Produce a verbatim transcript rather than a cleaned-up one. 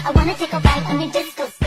I wanna take a ride on your disco.